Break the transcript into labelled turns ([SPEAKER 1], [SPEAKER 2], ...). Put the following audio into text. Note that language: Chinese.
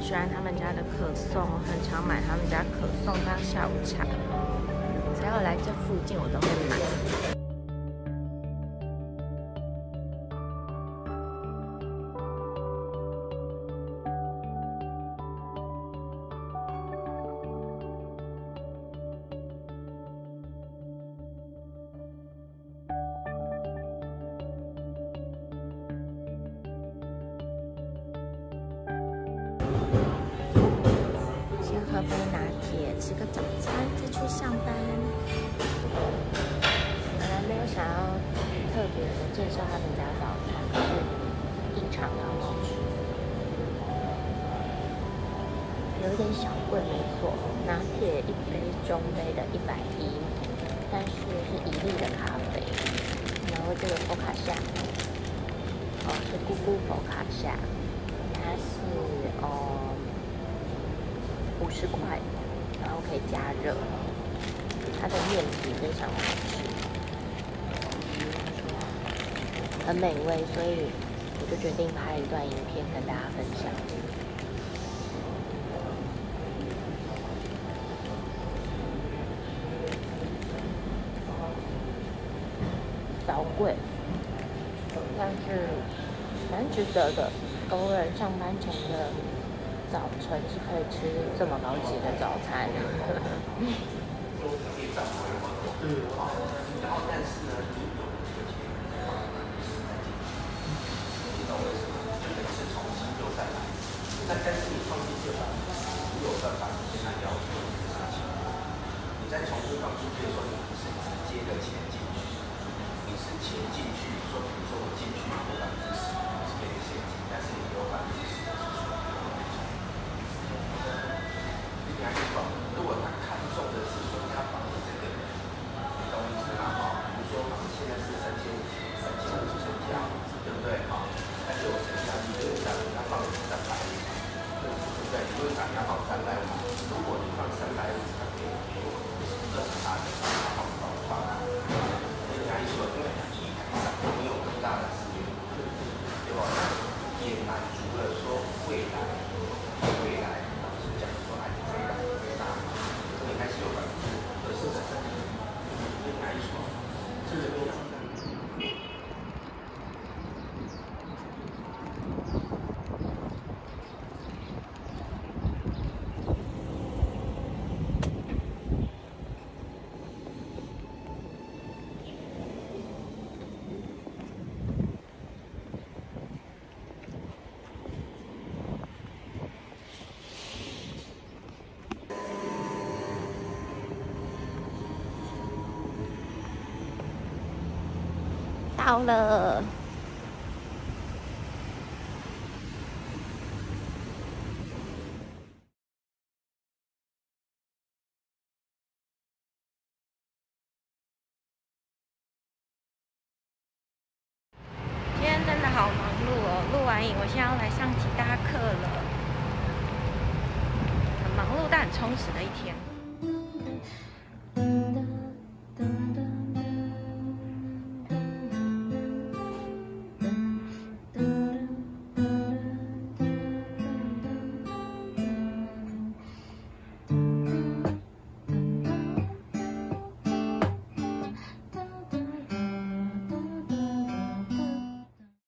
[SPEAKER 1] 喜欢他们家的可颂，很常买他们家可颂当下午茶。只要来这附近，我都会买。喝杯拿铁，吃个早餐，再去上班。本来没有想要特别的介绍他们家早餐，可是异常的好吃，有一点小贵，没错。拿铁一杯中杯的110，但是是1粒的咖啡。然后这个佛卡夏，是咕咕佛卡夏，它是50块，然后可以加热，它的面皮非常好吃，很美味，所以我就决定拍一段影片跟大家分享。小贵，但是蛮值得的，偶尔上班前的早晨是可以吃这么高级的早餐。
[SPEAKER 2] 但是你放进去的没有办法现在要求的事情，你再重新放进去的时候，你不是直接的钱进去，你是钱进去，说比如说我进去有10%是给你现金，但是你有10%。你还是说，如果他看中的是说他绑的这个，你懂我意思吗？比如说绑现在是3500成交，对不对？但是我成交你就这样，他放300。对，理论上你要放350，如果你放350，它可以给我28%的放，人家一说对，你有更大的资源，对吧？也满足了说未来是讲说你这个最大，你开始有20%，人家一说，这个边上。
[SPEAKER 1] 到了，今天真的好忙碌哦！录完影，我现在要来上其他课了，很忙碌但很充实的一天。